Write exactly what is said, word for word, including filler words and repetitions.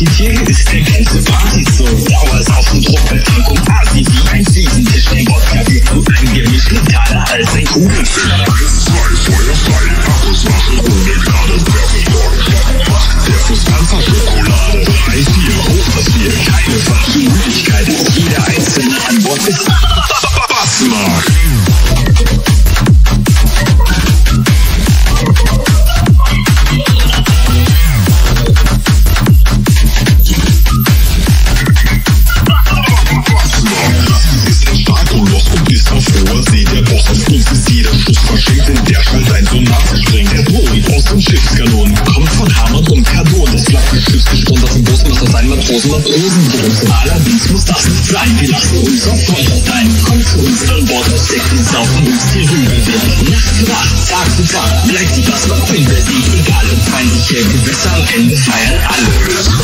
Appetit, hier ist der ganze Partyzone. Dauer ist auf dem Druck, Betänkung Asi wie ein Fliesentisch. Ein Vodka wirkt gut eingemischt, metaler als ein Kugelfisch. eins, zwei, Feuer frei, Akkus machen ohne Gnade. Der Fluss ganzer Schokolade. drei, vier, hoch das vier, keine Fachmöglichkeit. Jeder einzelne an Bord ist BassMarck. Seht der Boss auf uns ist jeder Schuss verschickt, in der Schalt ein Sonat springt. Der Boden aus den Schiffskanonen kommt von Hammern und Kardon. Das flache Schiff gespannt aus dem Bus, muss das sein Matrosen und Ösenbrüste. Allerdings muss das nicht sein, wir lassen uns auf Feuer sein. Kommt zu uns an Bord, Aztec, wir saufen uns die Rübe weg. Nacht für Nacht, Tag für Tag, bleibt die BassMarck unbesiegt. Egal ob feindliche Gewässer, am Ende feiern alle.